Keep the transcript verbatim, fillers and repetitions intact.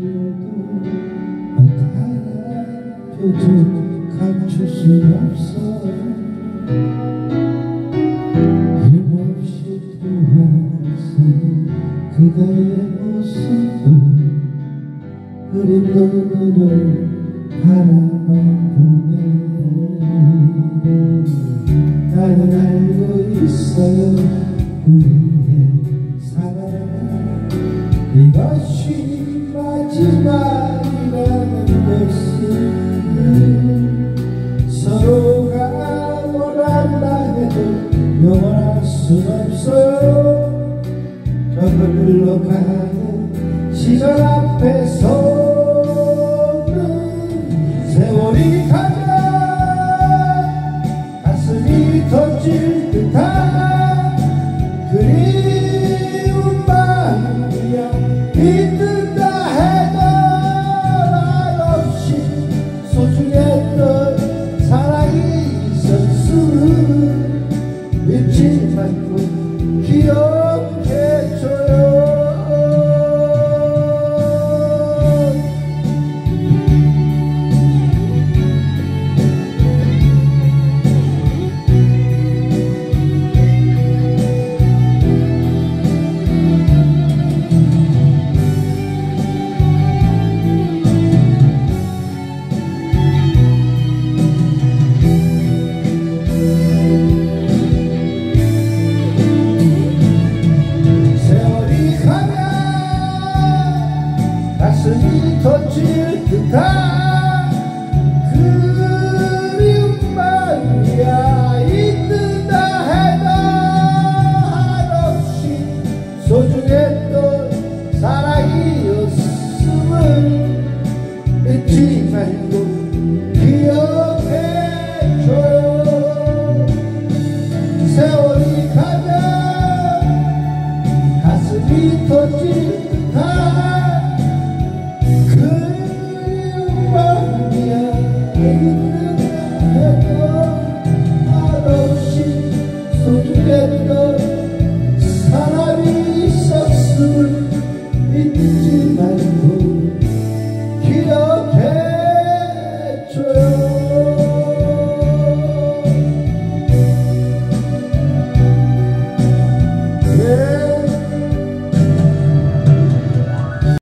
도저히 감출 수 없어. 힘없이 돌아서 그대의 모습을 흐린 눈으로 바라만 보네. 나는 알고 있어요. 우리의 사랑 이것이 마지막이라는 것을. 서로가 원한다 해도 영원할 순 없어요. 저 흘러가는 시간 앞에서는 세월이 가면 가슴이 터질 듯한 그리운 마음이야. 잊는다 해도 말없이 소중했던 사랑이 있었음. 잊지 말고 기억해줘요. 가슴이 터질 듯한